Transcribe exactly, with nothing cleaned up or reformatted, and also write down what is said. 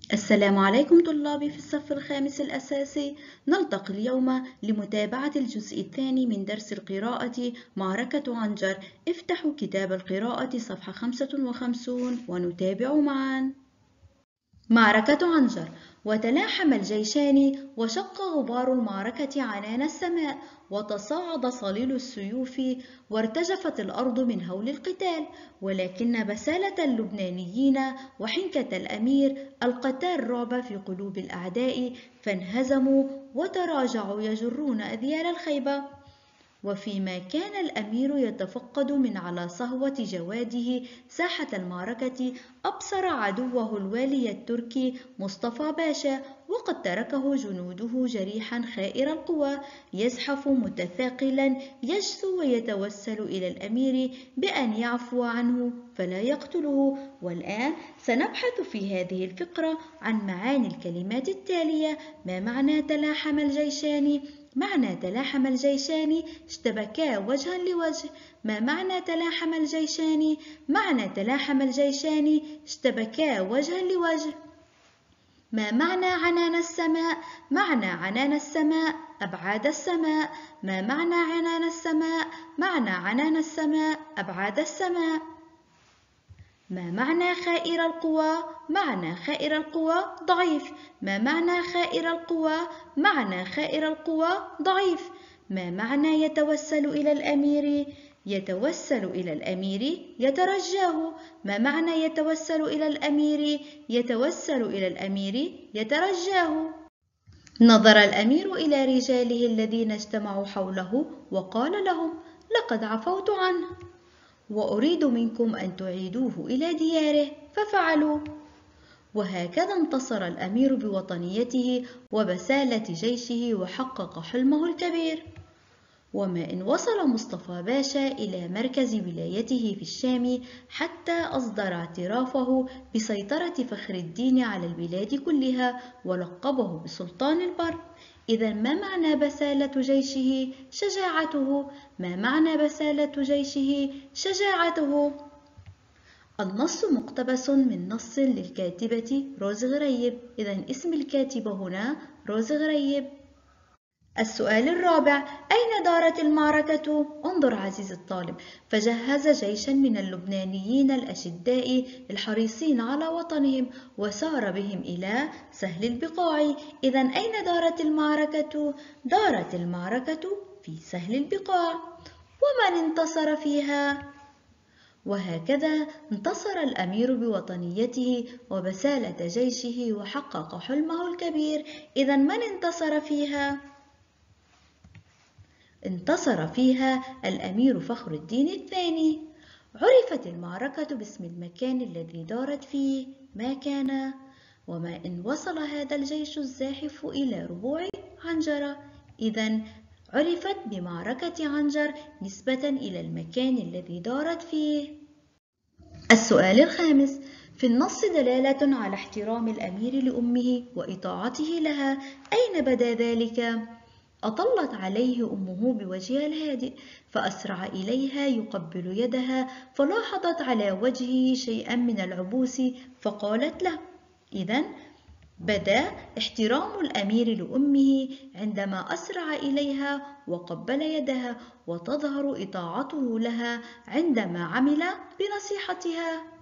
السلام عليكم طلابي في الصف الخامس الأساسي. نلتقي اليوم لمتابعة الجزء الثاني من درس القراءة معركة عنجر. افتحوا كتاب القراءة صفحة خمسة وخمسين ونتابع معا. معركة عنجر. وتلاحم الجيشان وشق غبار المعركة عنان السماء وتصاعد صليل السيوف وارتجفت الأرض من هول القتال، ولكن بسالة اللبنانيين وحنكة الأمير ألقتا الرعب في قلوب الأعداء فانهزموا وتراجعوا يجرون أذيال الخيبة. وفيما كان الأمير يتفقد من على صهوة جواده ساحة المعركة، أبصر عدوه الوالي التركي مصطفى باشا وقد تركه جنوده جريحا خائر القوى يزحف متثاقلا يجثو ويتوسل إلى الأمير بأن يعفو عنه فلا يقتله. والآن سنبحث في هذه الفقرة عن معاني الكلمات التالية. ما معنى تلاحم الجيشان؟ معنى تلاحم الجيشان اشتبكا وجها لوجه. ما معنى تلاحم الجيشان؟ معنى تلاحم الجيشان اشتبكا وجها لوجه. ما معنى عنان السماء؟ معنى عنان السماء أبعاد السماء. ما معنى عنان السماء؟ معنى عنان السماء أبعاد السماء. ما معنى خائر القوى؟ معنى خائر القوى ضعيف. ما معنى خائر القوى؟ معنى خائر القوى ضعيف. ما معنى يتوسل إلى الأمير؟ يتوسل إلى الأمير يترجاه. ما معنى يتوسل إلى الأمير؟ يتوسل إلى الأمير يترجاه. نظر الأمير إلى رجاله الذين اجتمعوا حوله وقال لهم: لقد عفوت عنه وأريد منكم أن تعيدوه إلى دياره، ففعلوا. وهكذا انتصر الأمير بوطنيته وبسالة جيشه وحقق حلمه الكبير. وما إن وصل مصطفى باشا إلى مركز ولايته في الشام حتى أصدر اعترافه بسيطرة فخر الدين على البلاد كلها ولقبه بسلطان البر. إذا ما معنى بسالة جيشه؟ شجاعته. ما معنى بسالة جيشه؟ شجاعته. النص مقتبس من نص للكاتبة روز غريب. إذا اسم الكاتبة هنا روز غريب. السؤال الرابع: أين دارت المعركة؟ انظر عزيزي الطالب، فجهز جيشا من اللبنانيين الأشداء الحريصين على وطنهم وسار بهم إلى سهل البقاع. إذا أين دارت المعركة؟ دارت المعركة في سهل البقاع. ومن انتصر فيها؟ وهكذا انتصر الأمير بوطنيته وبسالة جيشه وحقق حلمه الكبير. إذا من انتصر فيها؟ انتصر فيها الأمير فخر الدين الثاني. عرفت المعركة باسم المكان الذي دارت فيه. ما كان؟ وما إن وصل هذا الجيش الزاحف إلى ربوع عنجرة. إذا عرفت بمعركة عنجر نسبة إلى المكان الذي دارت فيه. السؤال الخامس: في النص دلالة على احترام الأمير لأمه وإطاعته لها، أين بدا ذلك؟ أطلت عليه أمه بوجهها الهادئ فأسرع إليها يقبل يدها فلاحظت على وجهه شيئا من العبوس فقالت له. إذن بدا احترام الأمير لأمه عندما أسرع إليها وقبل يدها، وتظهر إطاعته لها عندما عمل بنصيحتها.